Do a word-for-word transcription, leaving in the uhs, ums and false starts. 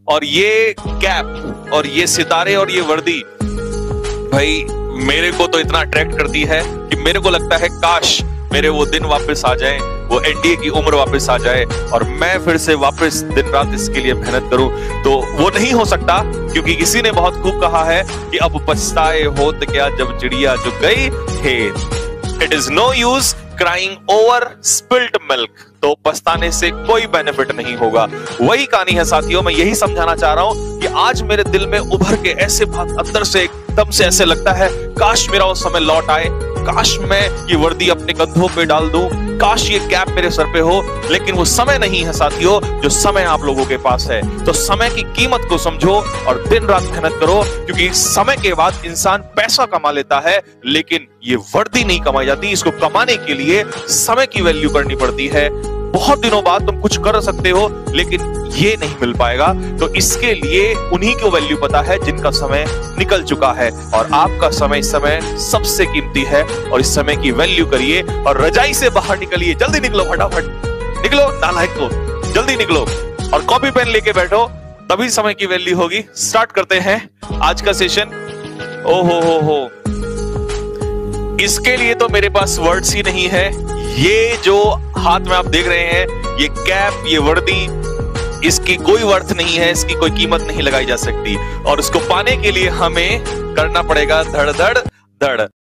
और ये कैप और ये सितारे और ये वर्दी भाई मेरे को तो इतना अट्रैक्ट करती है कि मेरे को लगता है काश मेरे वो दिन वापस आ जाएं, वो एनडीए की उम्र वापस आ जाए और मैं फिर से वापस दिन रात इसके लिए मेहनत करूं। तो वो नहीं हो सकता, क्योंकि किसी ने बहुत खूब कहा है कि अब पछताए होत क्या जब चिड़िया जो गई खेत। It is no use crying over spilled milk. तो पछताने से कोई बेनिफिट नहीं होगा। वही कहानी है साथियों, मैं यही समझाना चाह रहा हूं कि आज मेरे दिल में उभर के ऐसे बात अंदर से एकदम से ऐसे लगता है काश मेरा वो समय लौट आए, काश मैं ये वर्दी अपने कंधों पे डाल दूं, काश ये कैप मेरे सर पे हो। लेकिन वो समय नहीं है साथियों जो समय आप लोगों के पास है। तो समय की कीमत को समझो और दिन रात मेहनत करो, क्योंकि समय के बाद इंसान पैसा कमा लेता है लेकिन ये वर्दी नहीं कमाई जाती। इसको कमाने के लिए समय की वैल्यू करनी पड़ती है। बहुत दिनों बाद तुम कुछ कर सकते हो लेकिन ये नहीं मिल पाएगा। तो इसके लिए उन्हीं को वैल्यू पता है जिनका समय निकल चुका है, और आपका समय इस समय सबसे कीमती है। और इस समय की वैल्यू करिए और रजाई से बाहर निकलिए। जल्दी निकलो, फटाफट निकलो, नालायक को जल्दी निकलो और कॉपी पेन लेके बैठो, तभी समय की वैल्यू होगी। स्टार्ट करते हैं आज का सेशन। ओ हो हो हो इसके लिए तो मेरे पास वर्ड्स ही नहीं है। ये जो हाथ में आप देख रहे हैं, ये कैप, ये वर्दी, इसकी कोई वर्थ नहीं है, इसकी कोई कीमत नहीं लगाई जा सकती। और इसको पाने के लिए हमें करना पड़ेगा धड़ धड़ धड़।